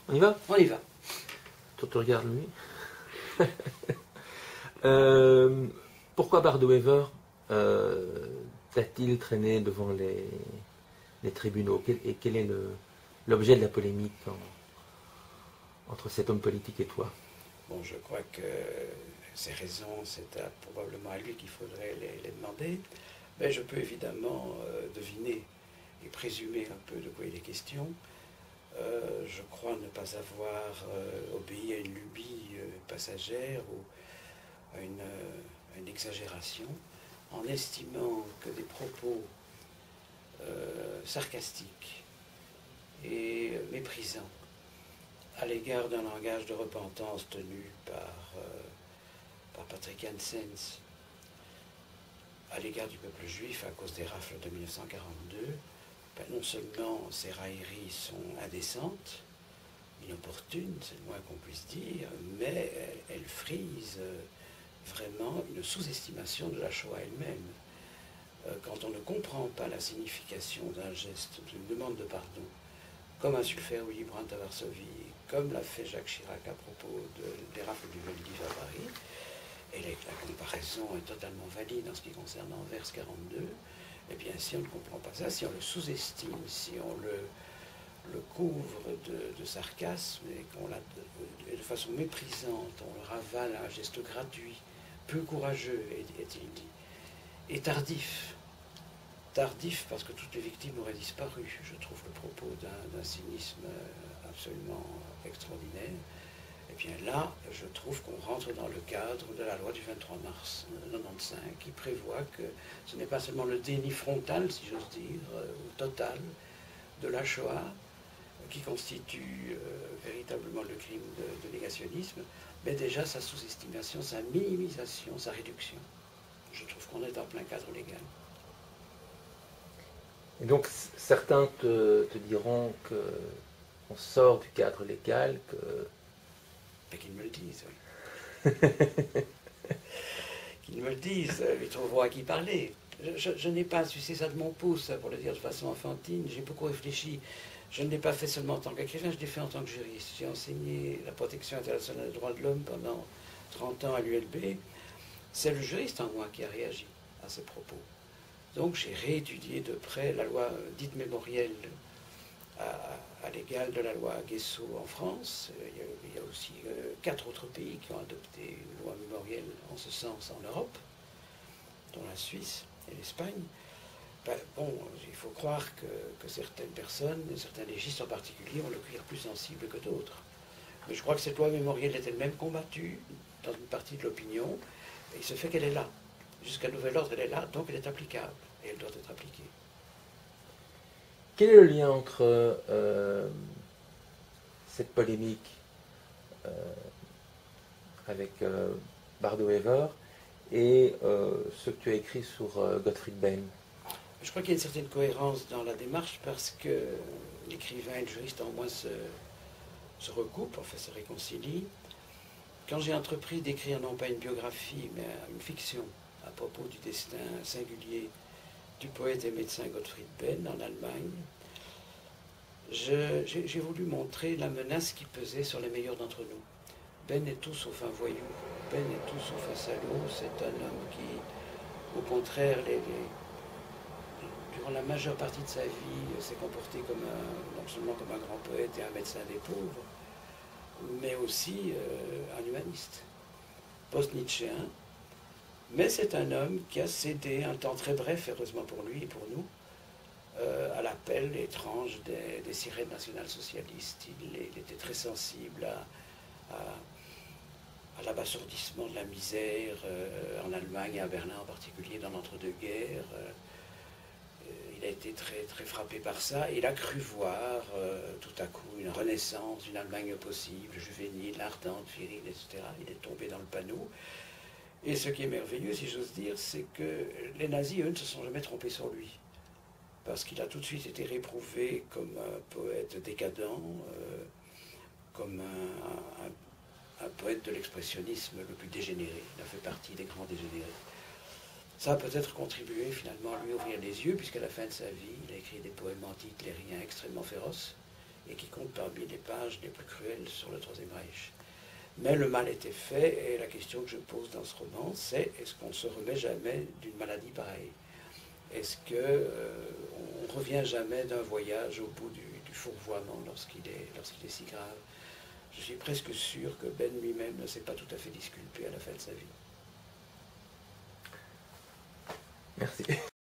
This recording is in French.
On y va? On y va. Toi, tu regardes lui. Pourquoi Bardot-Wever t'a-t-il traîné devant les tribunaux? Et quel est l'objet de la polémique entre cet homme politique et toi? Bon, je crois que ces raisons, c'est probablement à lui qu'il faudrait les demander. Mais je peux évidemment deviner et présumer un peu de quoi il est question. Je crois ne pas avoir obéi à une lubie passagère ou à une exagération en estimant que des propos sarcastiques et méprisants à l'égard d'un langage de repentance tenu par Patrick Hansen à l'égard du peuple juif à cause des rafles de 1942, non seulement ces railleries sont indécentes, inopportunes, c'est le moins qu'on puisse dire, mais elles frisent vraiment une sous-estimation de la Shoah elle-même. Quand on ne comprend pas la signification d'un geste, d'une demande de pardon, comme a su le faire Willy Brandt à Varsovie, comme l'a fait Jacques Chirac à propos des rafles du Veldiv à Paris, et la comparaison est totalement valide en ce qui concerne Anvers 42, eh bien, si on ne comprend pas ça, si on le sous-estime, si on le couvre de sarcasme et qu'on l'a de façon méprisante, on le ravale à un geste gratuit, peu courageux, est-il dit, et tardif. Tardif parce que toutes les victimes auraient disparu. Je trouve le propos d'un cynisme absolument extraordinaire. Et bien là, je trouve qu'on rentre dans le cadre de la loi du 23 mars 1995 qui prévoit que ce n'est pas seulement le déni frontal, si j'ose dire, ou total de la Shoah qui constitue véritablement le crime de négationnisme, mais déjà sa sous-estimation, sa minimisation, sa réduction. Je trouve qu'on est en plein cadre légal. Et donc certains te diront qu'on sort du cadre légal, que... Mais qu'ils me le disent, oui. Qu'ils me le disent, ils trouveront à qui parler. Je n'ai pas sucé ça de mon pouce, pour le dire de façon enfantine, j'ai beaucoup réfléchi. Je ne l'ai pas fait seulement en tant qu'écrivain, je l'ai fait en tant que juriste. J'ai enseigné la protection internationale des droits de l'homme pendant 30 ans à l'ULB. C'est le juriste en moi qui a réagi à ces propos. Donc j'ai réétudié de près la loi dite mémorielle à l'égal de la loi Guesso en France. Il y a aussi 4 autres pays qui ont adopté une loi mémorielle en ce sens en Europe, dont la Suisse et l'Espagne. Bon, il faut croire que certaines personnes, certains légistes en particulier, ont le cuir plus sensible que d'autres. Mais je crois que cette loi mémorielle est elle-même combattue dans une partie de l'opinion, et il se fait qu'elle est là. Jusqu'à nouvel ordre, elle est là, donc elle est applicable, et elle doit être appliquée. Quel est le lien entre cette polémique avec Bardot-Wever et ce que tu as écrit sur Gottfried Benn? Je crois qu'il y a une certaine cohérence dans la démarche parce que l'écrivain et le juriste en moins se recoupent, enfin se réconcilient. Quand j'ai entrepris d'écrire non pas une biographie, mais une fiction à propos du destin singulier du poète et médecin Gottfried Benn en Allemagne, j'ai voulu montrer la menace qui pesait sur les meilleurs d'entre nous. Benn est tout sauf un voyou, Benn est tout sauf un salaud, c'est un homme qui, au contraire, durant la majeure partie de sa vie, s'est comporté non seulement comme un grand poète et un médecin des pauvres, mais aussi un humaniste, post-nietzschéen. Mais c'est un homme qui a cédé un temps très bref, heureusement pour lui et pour nous, à l'appel étrange des sirènes nationales-socialistes. Il était très sensible à l'abasourdissement de la misère en Allemagne et à Berlin en particulier dans l'entre-deux-guerres. Il a été très, très frappé par ça et il a cru voir tout à coup une renaissance, une Allemagne possible, juvénile, ardente, virile, etc. Il est tombé dans le panneau. Et ce qui est merveilleux, si j'ose dire, c'est que les nazis, eux, ne se sont jamais trompés sur lui. Parce qu'il a tout de suite été réprouvé comme un poète décadent, comme un poète de l'expressionnisme le plus dégénéré. Il a fait partie des grands dégénérés. Ça a peut-être contribué finalement à lui ouvrir les yeux, puisqu'à la fin de sa vie, il a écrit des poèmes anti-hitlériens extrêmement féroces, et qui compte parmi les pages les plus cruelles sur le Troisième Reich. Mais le mal était fait, et la question que je pose dans ce roman, c'est est-ce qu'on ne se remet jamais d'une maladie pareille? Est-ce qu'on ne revient jamais d'un voyage au bout du fourvoiement lorsqu'il est si grave? Je suis presque sûr que Ben lui-même ne s'est pas tout à fait disculpé à la fin de sa vie. Merci.